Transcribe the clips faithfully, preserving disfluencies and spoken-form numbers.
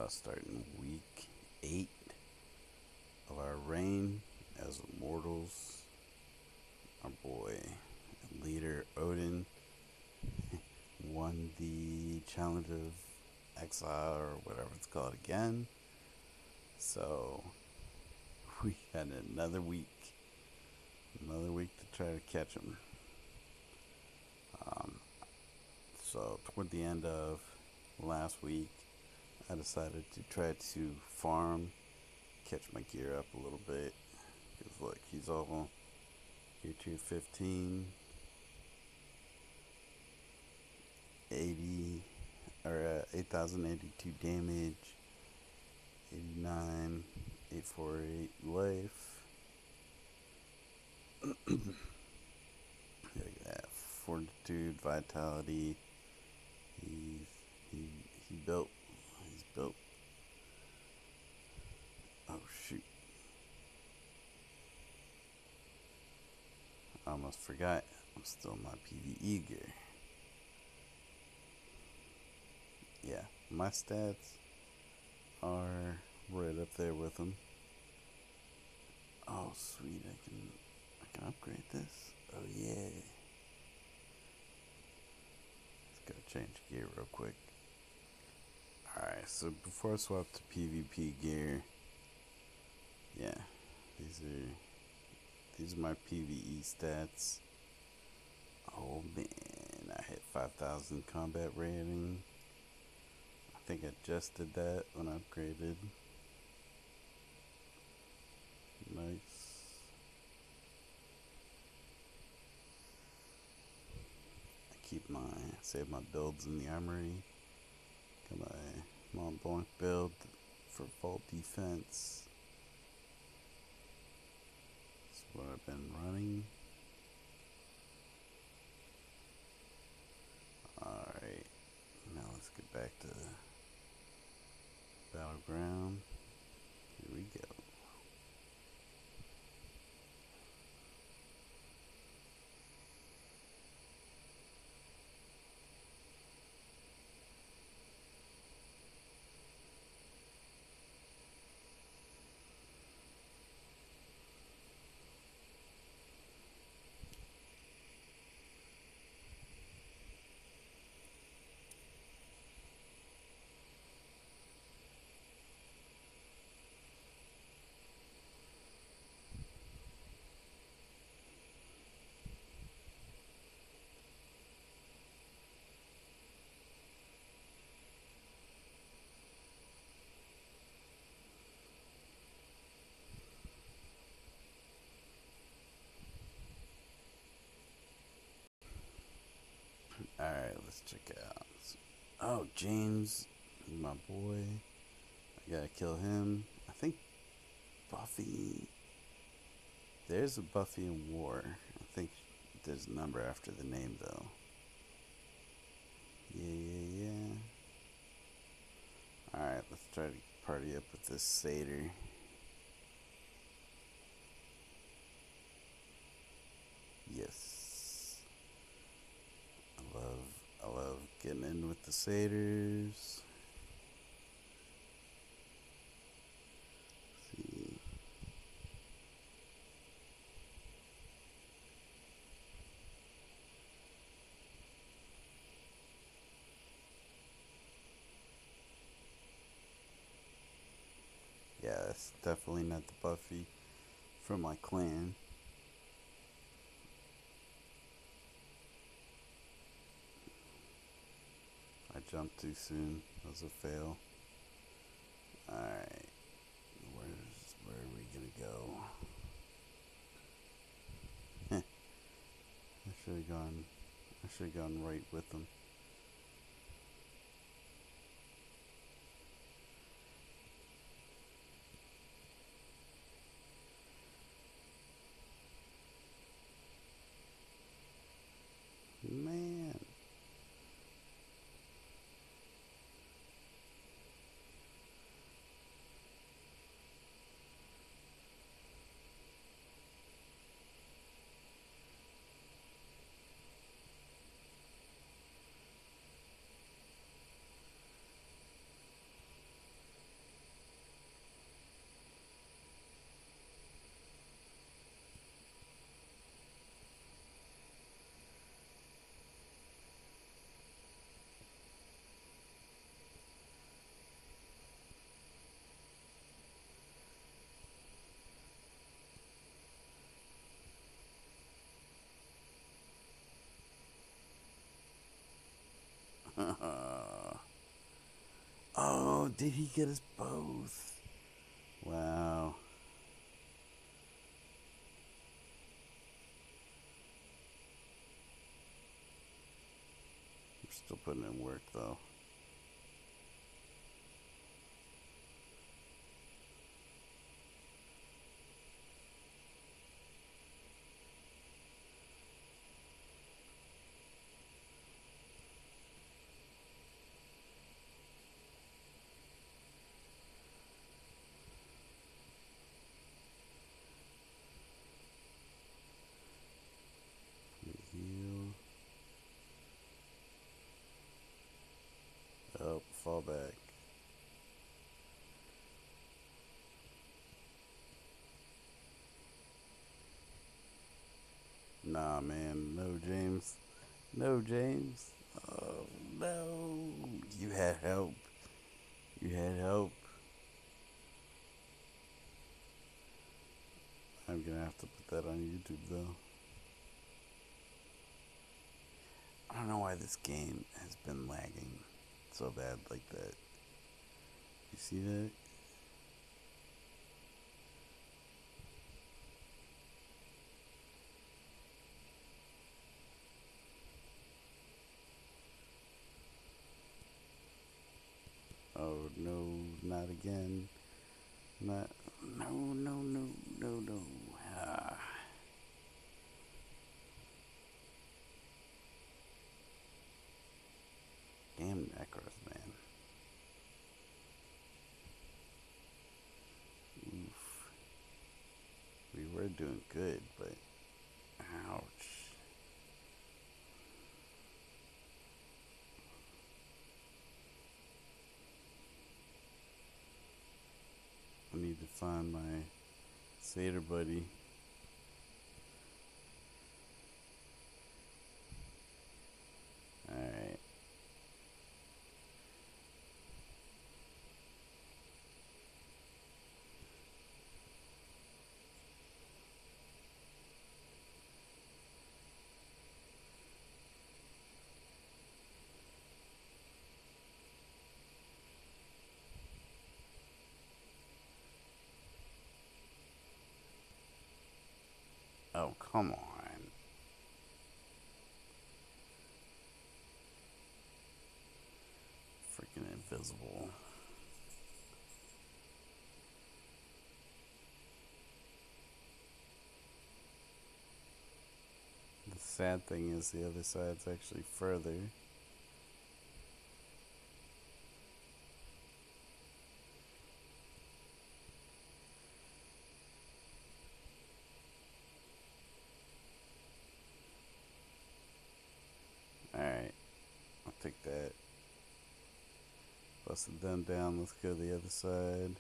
starting week eight of our reign as immortals. Our boy, leader Odin, won the challenge of exile or whatever it's called again. So we had another week, another week to try to catch him. Um, so toward the end of last week, I decided to try to farm, catch my gear up a little bit. Because look, he's all gear two fifteen, eighty, or uh, eight thousand eighty-two damage, eighty-nine, eight forty-eight life. Look at that, fortitude, vitality. He's, he, he built, he's built. Oh shoot. I almost forgot, I'm still in my PvE gear. Yeah, my stats are right up there with them. Oh sweet, I can, I can upgrade this. Oh yeah. Let's go change gear real quick. Alright, so before I swap to PvP gear, yeah, these are these are my PvE stats. Oh man, I hit five thousand combat rating. I think I just did that when I upgraded. Nice. I keep my, save my builds in the armory. Got my Mont Blanc build for full defense. That's what I've been running. Alright, now let's get back to Battleground. Here we go. Alright, let's check it out. Oh, James, my boy. I gotta kill him. I think Buffy. There's a Buffy in War. I think there's a number after the name, though. Yeah, yeah, yeah. Alright, let's try to party up with this satyr. Yes. I love, I love getting in with the satyrs. See. Yeah, that's definitely not the Buffy from my clan. I jumped too soon. That was a fail. Alright. Where's where are we gonna go? I should have gone I should have gone right with them. Man. Oh, did he get us both? Wow. I'm still putting in work though. Heal. Oh, fall back. Nah, man. No, James. No, James. Oh, no. You had help. You had help. I'm gonna have to put that on YouTube, though. I don't know why this game has been lagging so bad like that. You see that? Oh, no, not again. Not. No, no, no, no, no. Ah. Damn Necros, man. Oof. We were doing good, but ouch. I need to find my Satyr buddy. Alright. Oh, come on. Freaking invisible. The sad thing is the other side's actually further. Alright. I'll take that. Busted them down. Let's go to the other side.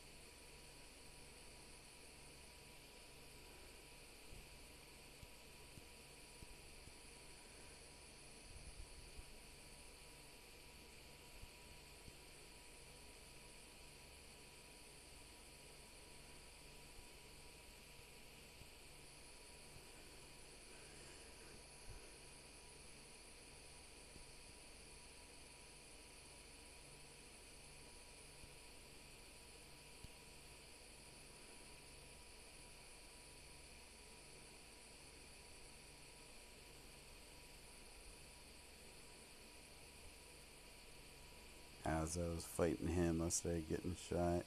As I was fighting him, I started getting shot.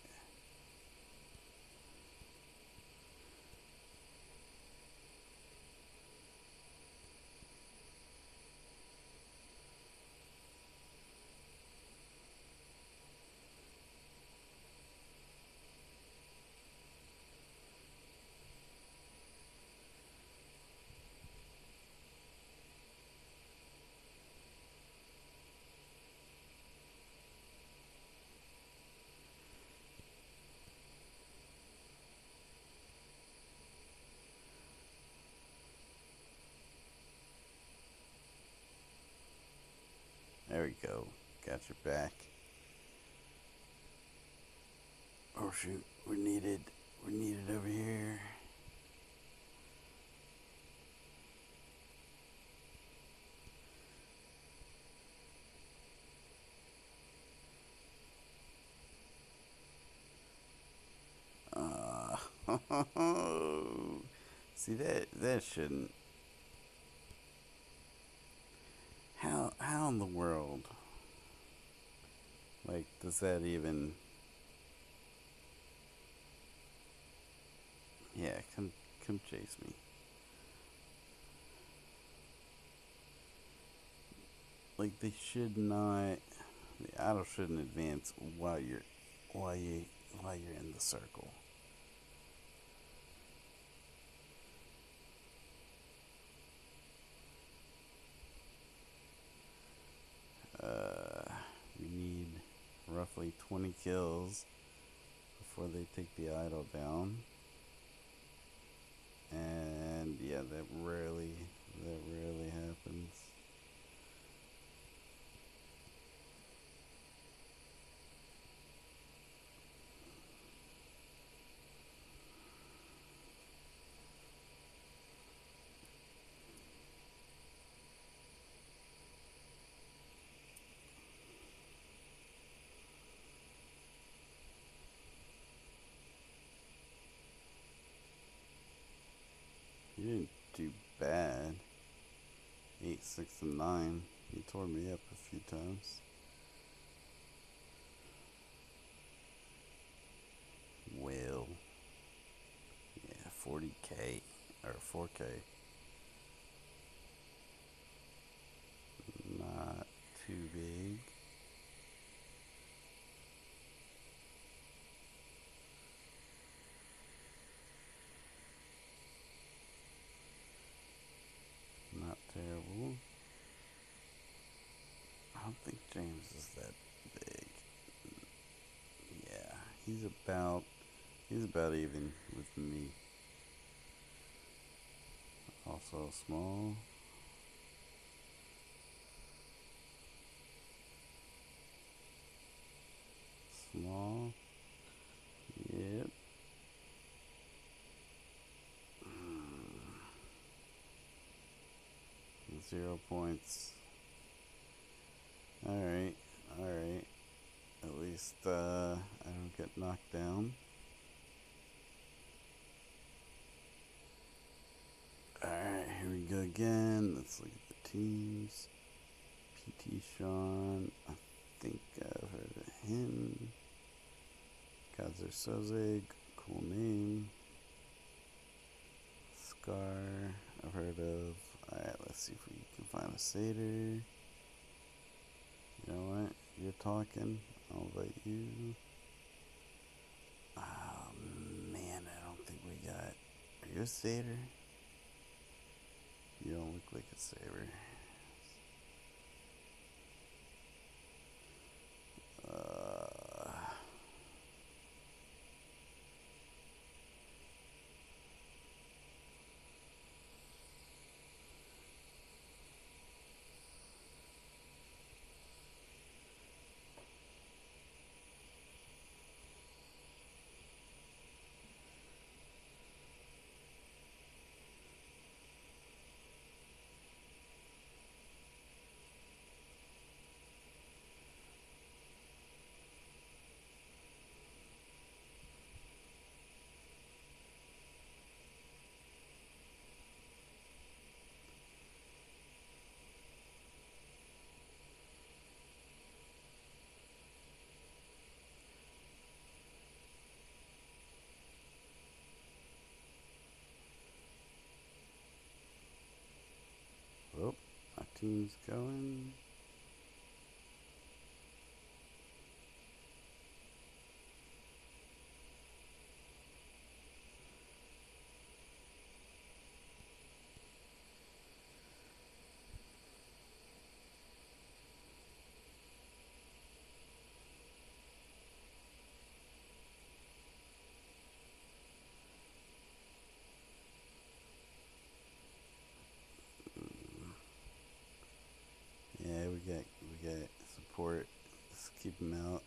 There we go. Got your back. Oh shoot, we're needed. We're needed over here. See that that shouldn't. How how in the world? Like, does that even? Yeah, come come chase me. Like, they should not. The idol shouldn't advance while you're while you while you're in the circle. Uh, we need roughly twenty kills before they take the idol down. And yeah, that rarely that rarely happens. You didn't do bad. Eight, six, and nine. You tore me up a few times. Well, yeah, forty K or four K. Not too big. Not terrible. I don't think James is that big. Yeah, he's about he's about even with me. Also small. Small. Yep. Zero points. Alright, alright. At least uh, I don't get knocked down. Alright, here we go again. Let's look at the teams. P T Sean. I think I've heard of him. Kaiser Sozig. Cool name. Scar. I've heard of. Alright, let's see if we can find a satyr. You know what? You're talking. I'll invite you. Oh man, I don't think we got. Are you a satyr? You don't look like a satyr. Uh, oh, my team's going. Yeah, we got we got support. Let's keep them out.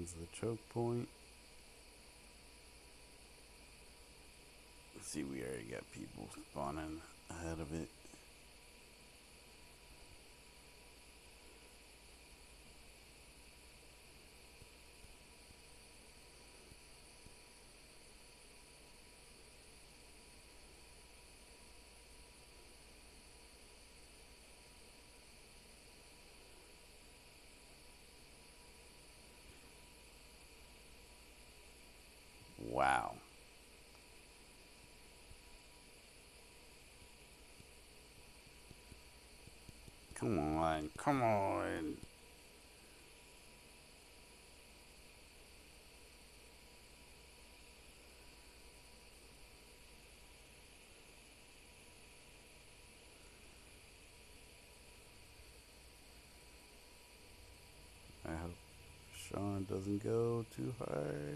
opens the choke point. See, we already got people spawning ahead of it. Wow. Come on, come on. I hope Sean doesn't go too hard.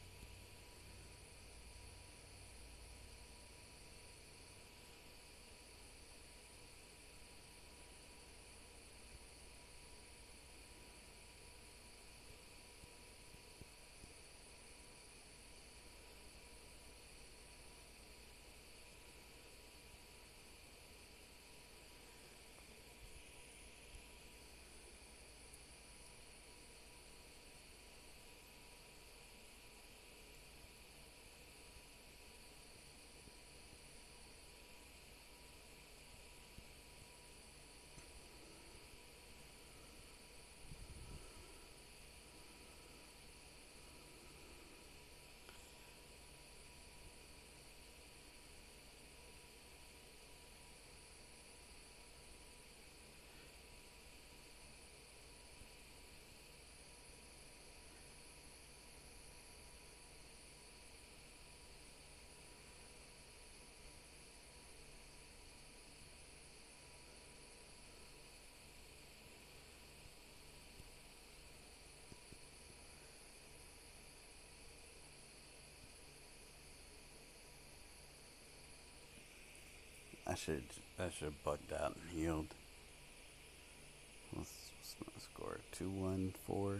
I should I should have bugged out and healed. What's, what's my score? Two one four.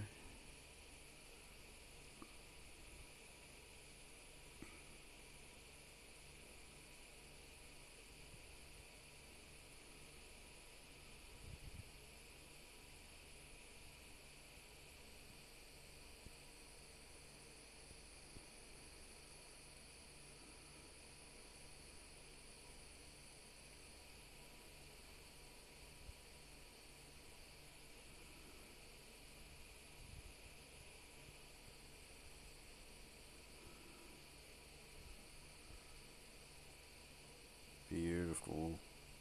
Beautiful.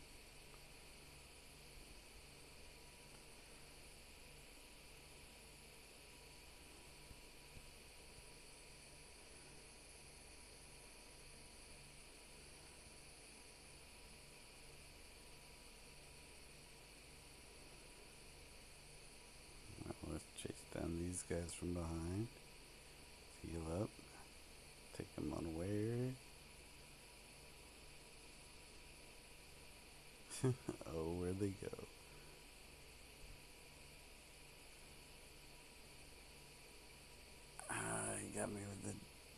Well, let's chase down these guys from behind. Heal up. Take them unaware. Oh, where'd they go? Ah, you got me with the...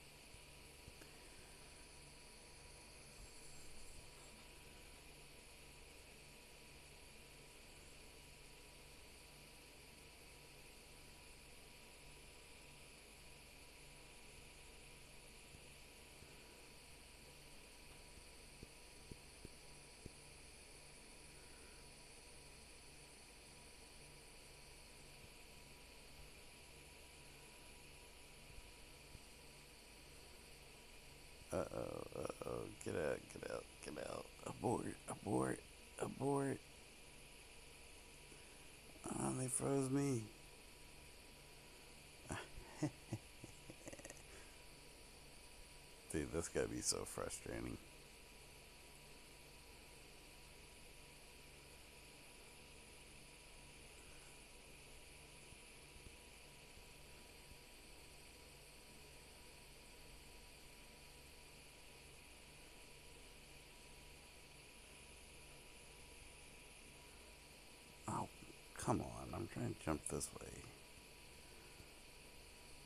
Uh-oh, uh-oh, get out, get out, get out. Abort, abort, abort. Oh, they froze me. Dude, that's gotta be so frustrating. Oh, come on, I'm trying to jump this way.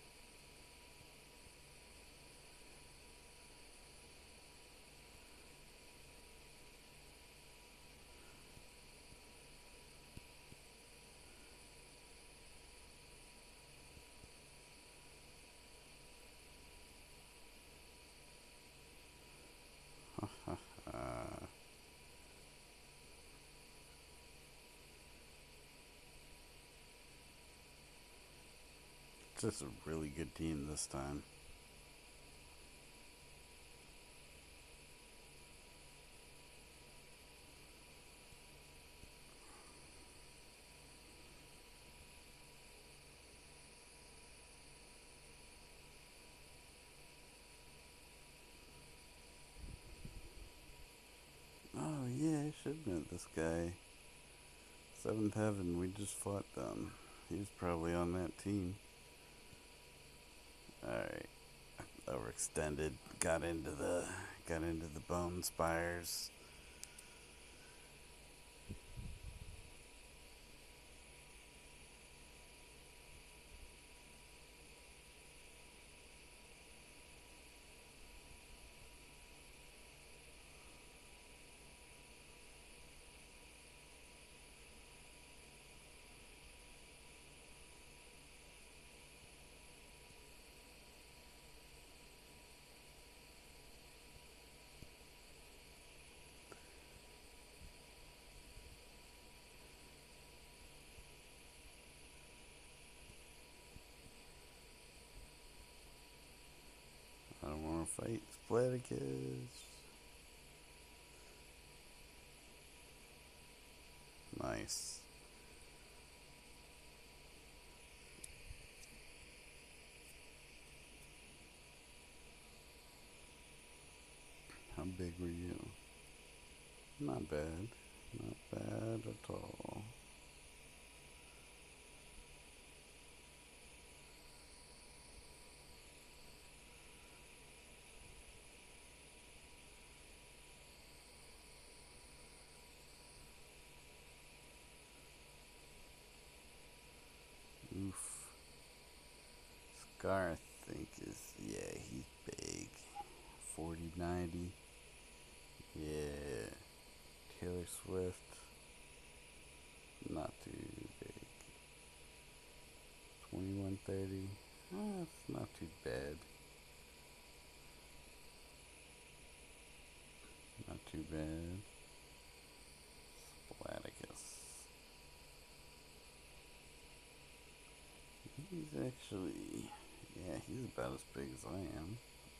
Just a really good team this time. Oh yeah, I should have met this guy. Seventh Heaven, we just fought them. He was probably on that team. Alright. Overextended. Got into the got into the bone spires. I don't want to fight Splaticus. Nice. How big were you? Not bad. Not bad at all. Oof. Scar, I think, is, yeah, he's big. forty ninety. Yeah. Taylor Swift. Not too big. twenty-one thirty. Oh, it's not too bad. Not too bad. Splaticus. He's actually, yeah, he's about as big as I am.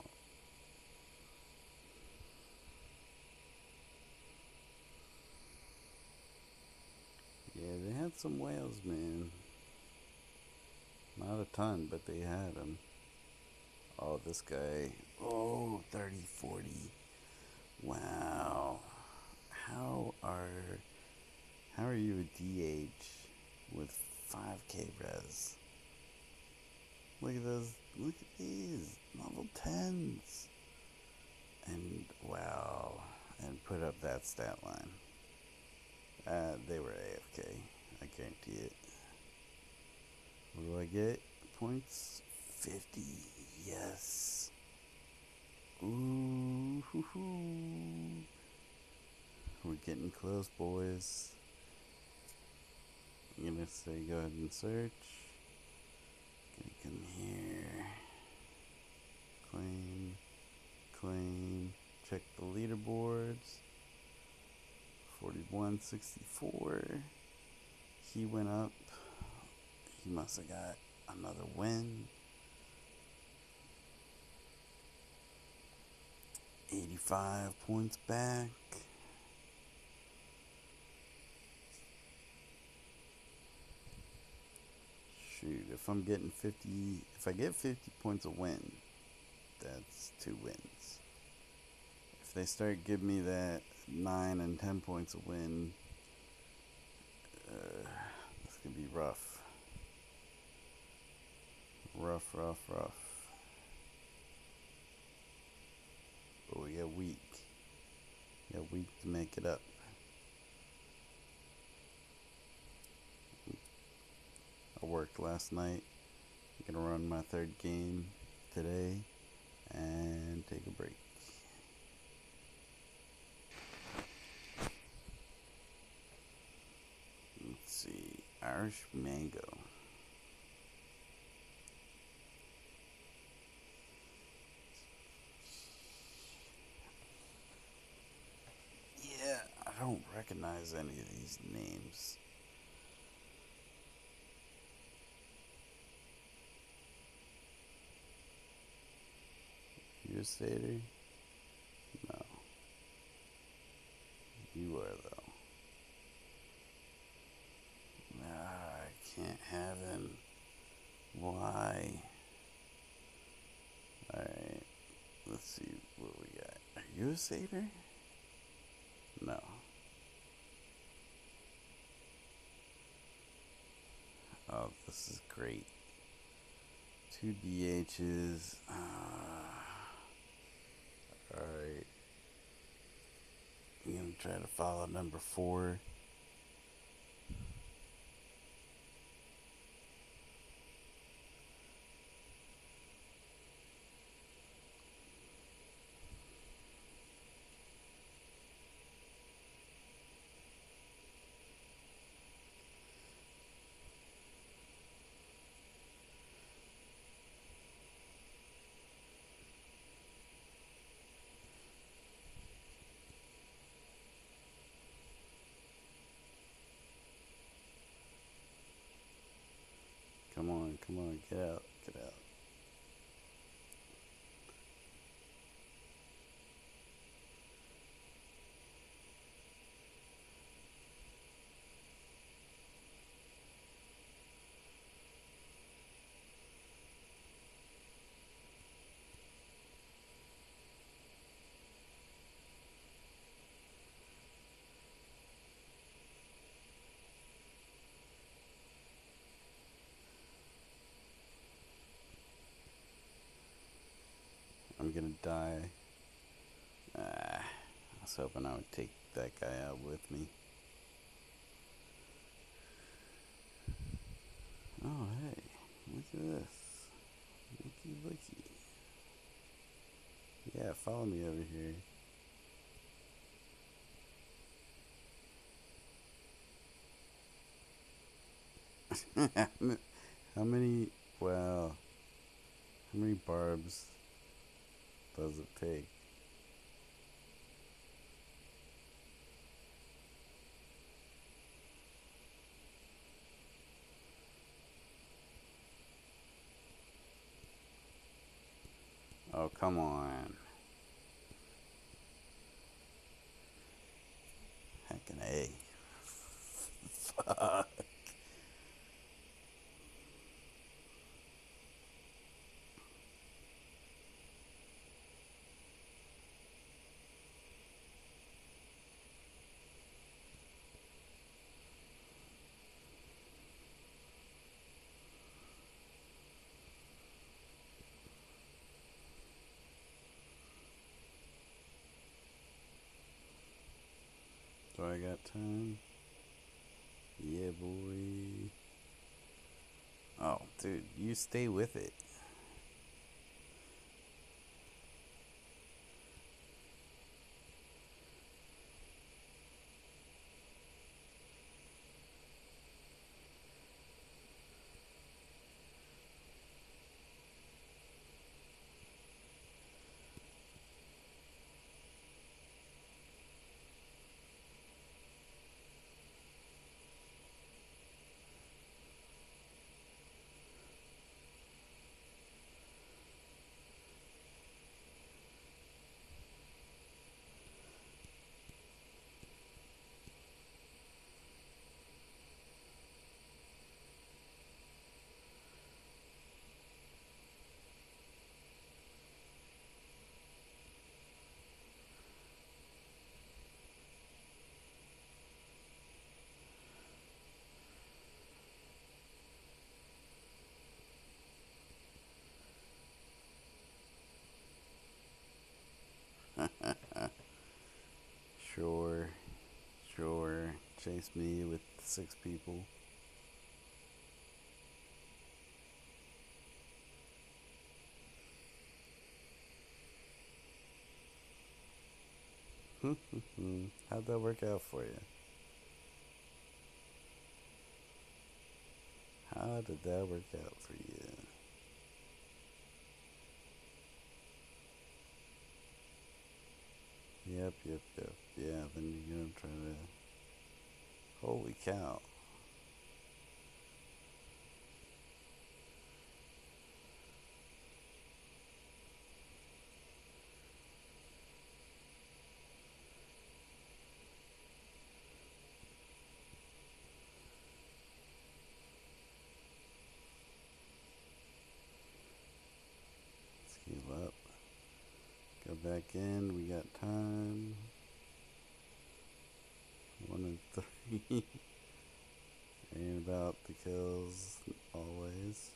Yeah, they had some whales, man. Not a ton, but they had them. Oh, this guy. Oh, thirty, forty. Wow. How are how are you a D H with five K res? Look at those. Look at these. Level tens. And wow. And put up that stat line. Uh, they were A F K. I guarantee it. What do I get? Points? fifty. Yes. Ooh. Hoo hoo. We're getting close, boys. I'm gonna say go ahead and search. Gonna come here. Claim. Claim. Check the leaderboards. forty-one sixty-four. He went up. He must have got another win. eighty-five points back. Shoot, if I'm getting fifty, if I get fifty points a win, that's two wins. If they start giving me that nine and ten points a win, uh, this could be rough. Rough, rough, rough. But we got week. We got week to make it up. I worked last night. I'm gonna run my third game today and take a break. Let's see. Irish Mango. Yeah, I don't recognize any of these names. Devastator? No. You are, though. Ah, I can't have him. Why? Alright. Let's see what we got. Are you a satyr? No. Oh, this is great. Two D Hs. Uh, Alright. I'm gonna try to follow number four. Come on, come on, get out, get out. I'm gonna die. Ah, I was hoping I would take that guy out with me. Oh, hey, look at this. Looky, looky. Yeah, follow me over here. How many, well, how many barbs does it take? Oh, come on. Heckin' A. Fuck. Do I got time? Yeah, boy. Oh, dude, you stay with it. Sure, sure. Chase me with six people. How'd that work out for you? How did that work out for you? Yep, yep, yep. Yeah, then you're gonna try to. Holy cow. back in. We got time. One and three. Ain't about the kills always.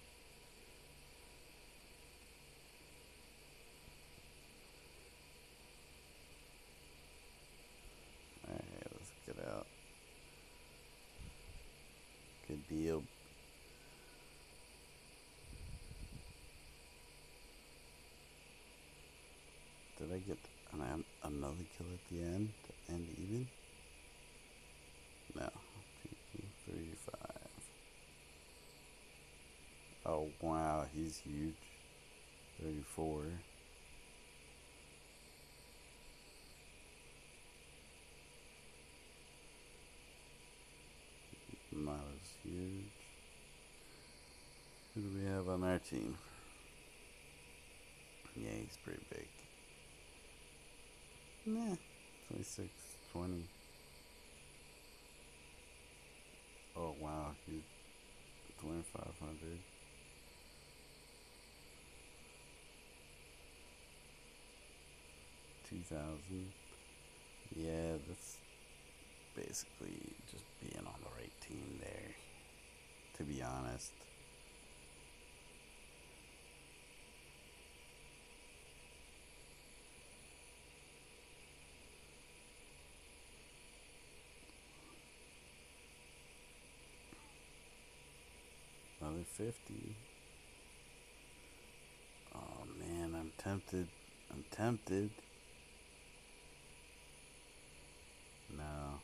Alright, let's get out. Good deal. Did I get an, another kill at the end to end even? No. Two, two, three, five. Oh wow, he's huge. thirty-four. Not as huge. Who do we have on our team? Yeah, he's pretty big. Nah, twenty-six, twenty. Oh wow, he's twenty-five hundred. two thousand. Yeah, that's basically just being on the right team there, to be honest. Another fifty. Oh man, I'm tempted. I'm tempted. No.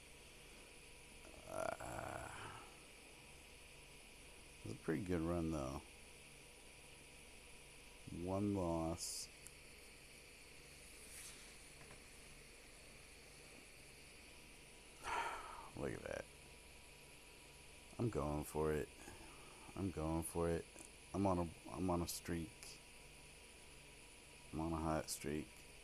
Uh, it was a pretty good run though. One loss. Look at that. I'm going for it. I'm going for it. I'm on a I'm on a streak. I'm on a hot streak.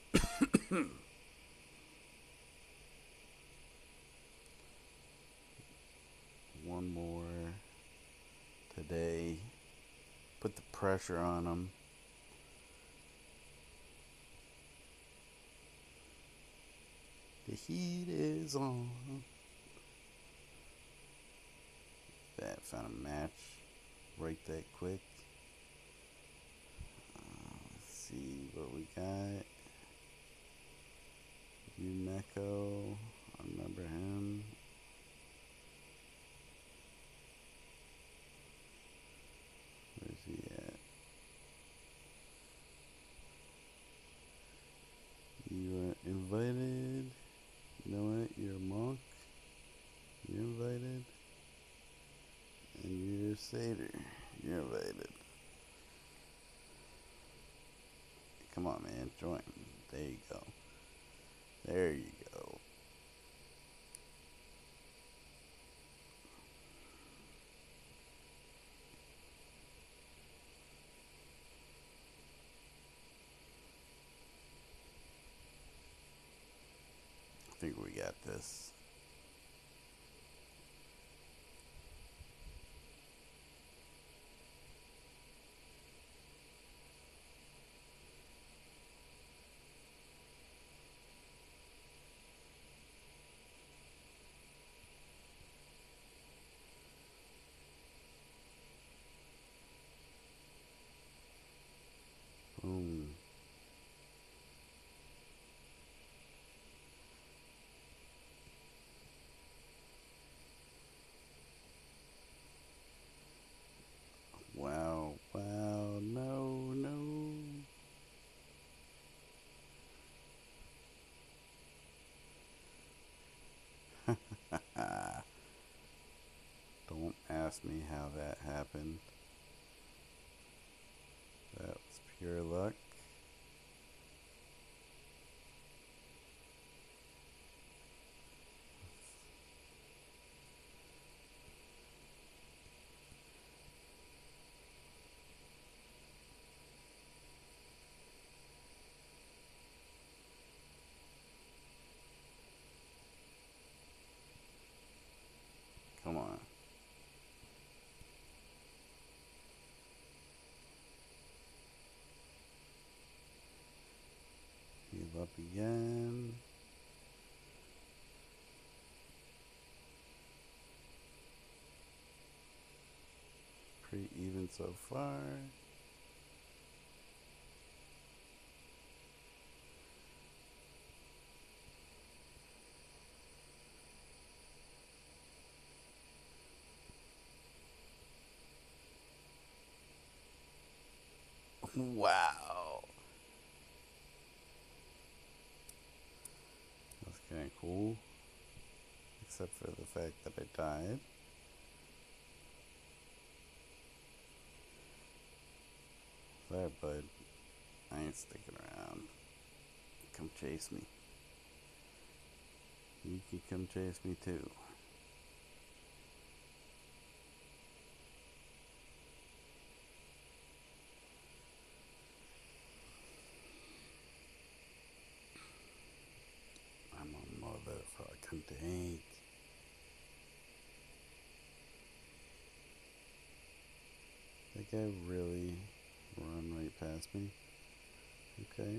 One more today. Put the pressure on them. The heat is on. That found a match right that quick. Uh, let's see what we got. Umeko. I remember him. Where's he at? You are invited. You know what? You're a monk. You're invited. And you're a satyr. You're invited. Come on, man. Join. There you go. There you go. I think we got this. Boom. Wow, wow, no, no. Don't ask me how that happened. That was pure luck. Come on. going so far. Wow. That's kind of cool. Except for the fact that I died. There, bud. I ain't sticking around. Come chase me. You can come chase me too. I'm a motherfucking tank. That guy really run right past me. Okay.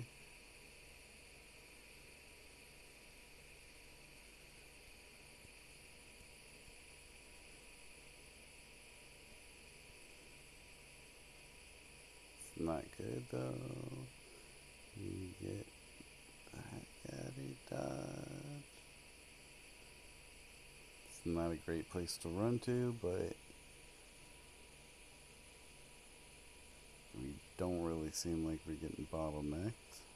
It's not good though. You get the heck out of dodge. It's not a great place to run to, but we don't really seem like we're getting bottlenecked.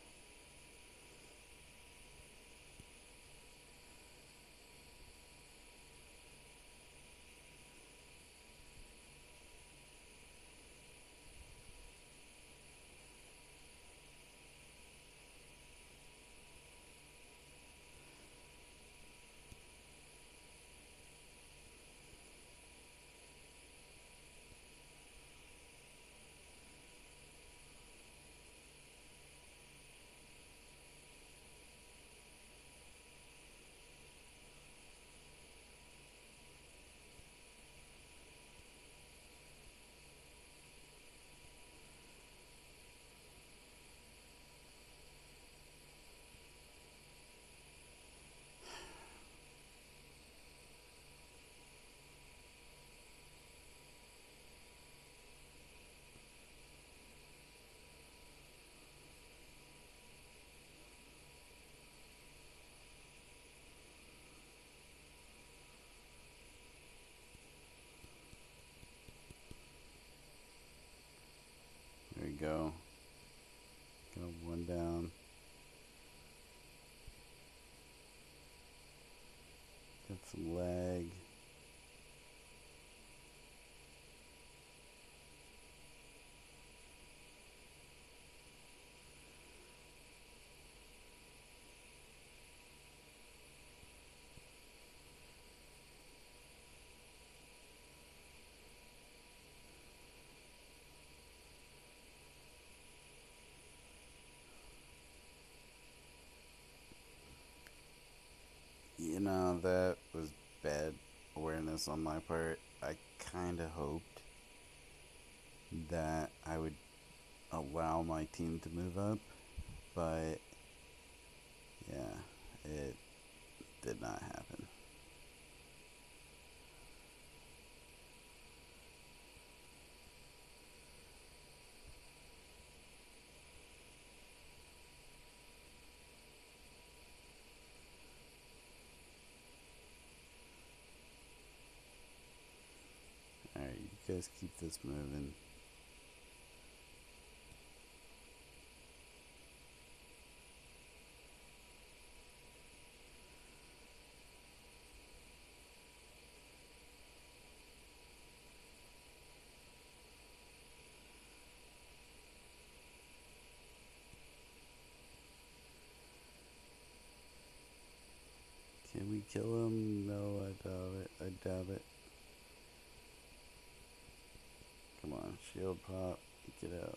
There we go. Got one down. Got some lag. You know, that was bad awareness on my part. I kind of hoped that I would allow my team to move up, but yeah, it did not happen. Alright, you guys keep this moving. Can we kill him? No, I doubt it. I doubt it. Come on, shield pop. Get out.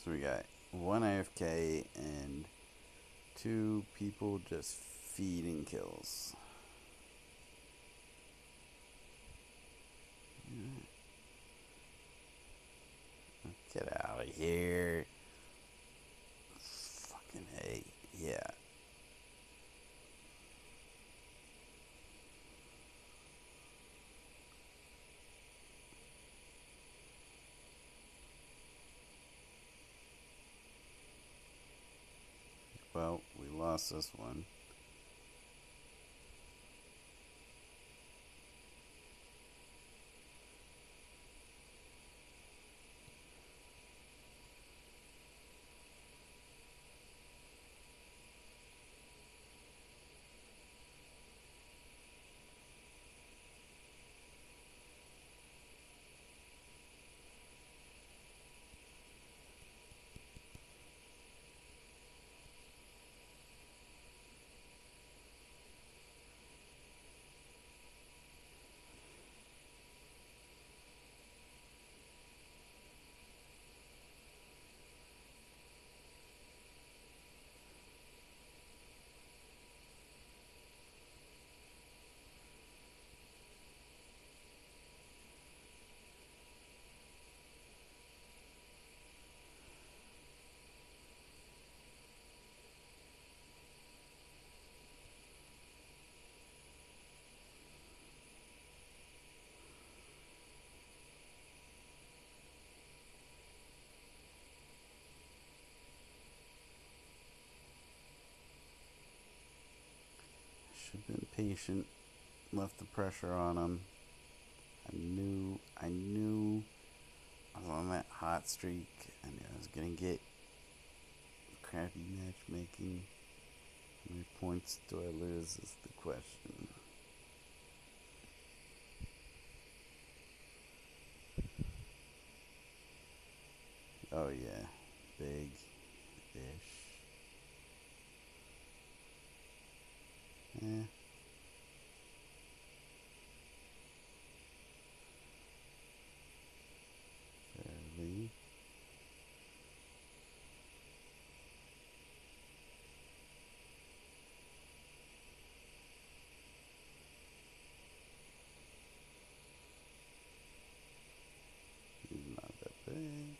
So we got one A F K and two people just feeding kills. Get out of here. Fucking A. Yeah. Well, we lost this one. Should have been patient. Left the pressure on him. I knew, I knew I was on that hot streak. I knew I was gonna get crappy matchmaking. How many points do I lose is the question. Oh yeah, big-ish. Eh. Fairly. He's not that big.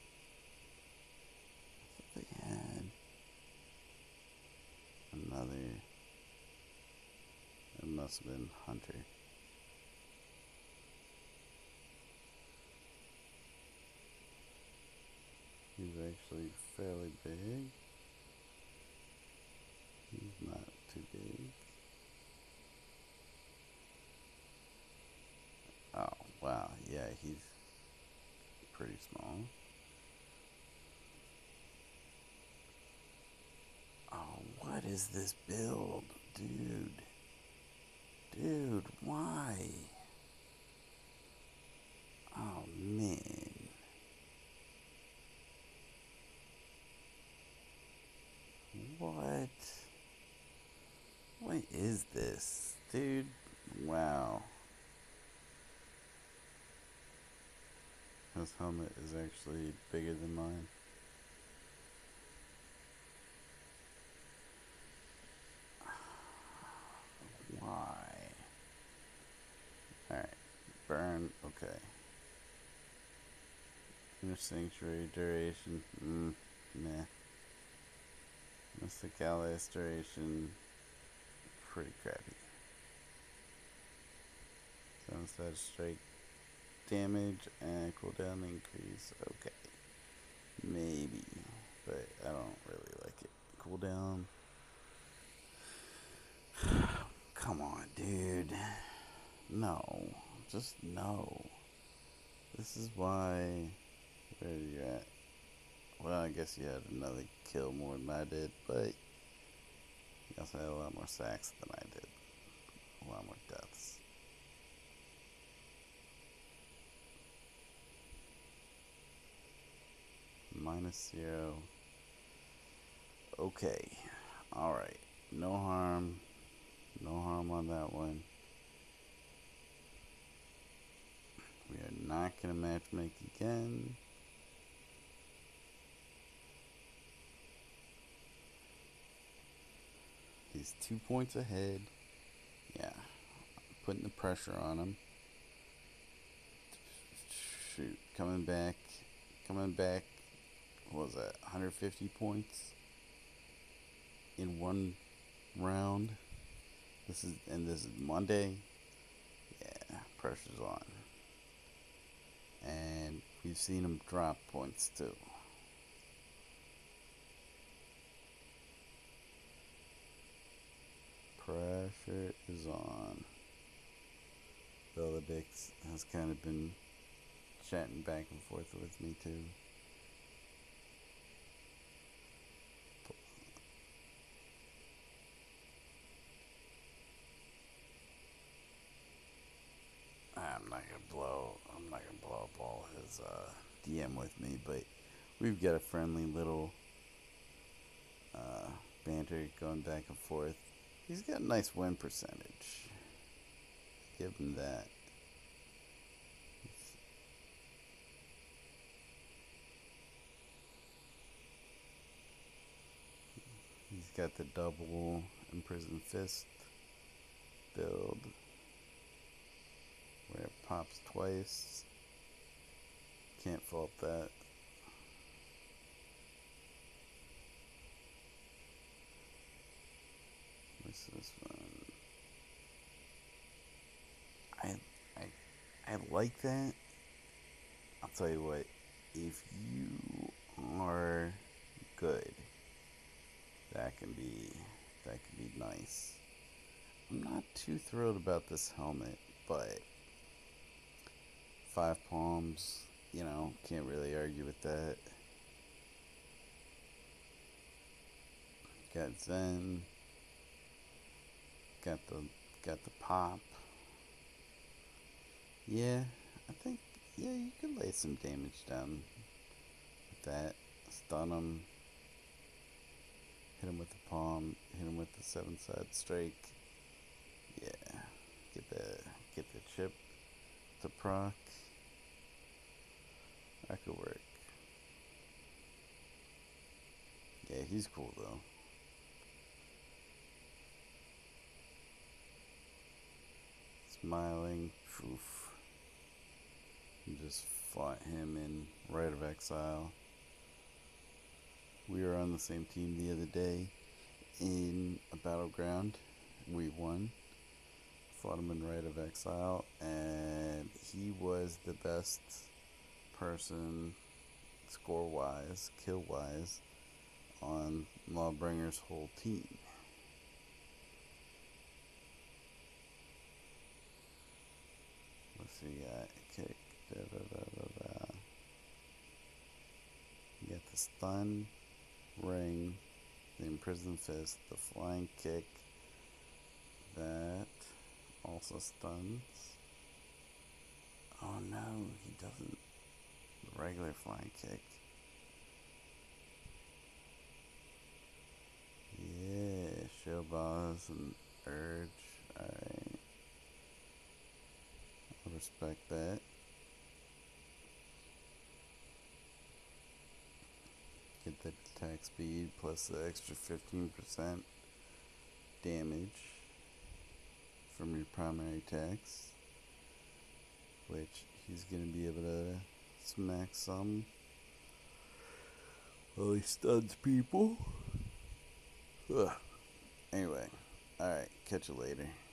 I thought they had another. It must have been Hunter. He's actually fairly big. He's not too big. Oh, wow. Yeah, he's pretty small. Oh, what is this build? Dude. Dude, why? Oh, man. What? What is this? Dude, wow. His helmet is actually bigger than mine. Why? Alright. Burn. Okay. Finish Sanctuary duration. Mm, nah. Mystic Allies duration. Pretty crappy. Seven side strike damage and cooldown increase. Okay. Maybe. But I don't really like it. Cooldown. Come on, dude. No. Just no. This is why. Where are you at? Well, I guess you had another kill more than I did, but you also had a lot more sacks than I did. A lot more deaths. Minus zero. Okay. Alright. No harm. No harm on that one. We are not going to matchmake again. He's two points ahead. Yeah. Putting the pressure on him. Shoot. Coming back. Coming back. What was that? one hundred fifty points in one round. This is and this is Monday. Yeah, pressure's on. And we've seen him drop points too. Pressure is on. Belladix has kind of been chatting back and forth with me too. I'm not gonna blow. I'm not gonna blow up all his uh, D M with me, but we've got a friendly little uh, banter going back and forth. He's got a nice win percentage. Give him that. He's got the double imprisoned fist build where it pops twice. Can't fault that. What's this one? I, I, I like that. I'll tell you what, if you are good, that can be that can be nice. I'm not too thrilled about this helmet, but five palms, you know, can't really argue with that. Got Zen, got the got the pop. Yeah, I think yeah you could lay some damage down with that. Stun him. Hit him with the palm. Hit him with the seven side strike. Yeah, get the get the chip to proc. That could work. Yeah, he's cool though. Smiling. Oof. Just fought him in Rite of Exile. We were on the same team the other day in a battleground. We won. Fought him in Rite of Exile, and he was the best person, score wise, kill wise, on Lawbringer's whole team. Let's see, got kick, da da da da da. You got the stun, ring, the imprisoned fist, the flying kick. That also stuns. Oh no, he doesn't. The regular flying kick. Yeah, show boss and urge. Alright. I respect that. Get the attack speed plus the extra fifteen percent damage from your primary attacks, which he's going to be able to smack some while he stuns people. Ugh. Anyway, alright, catch you later.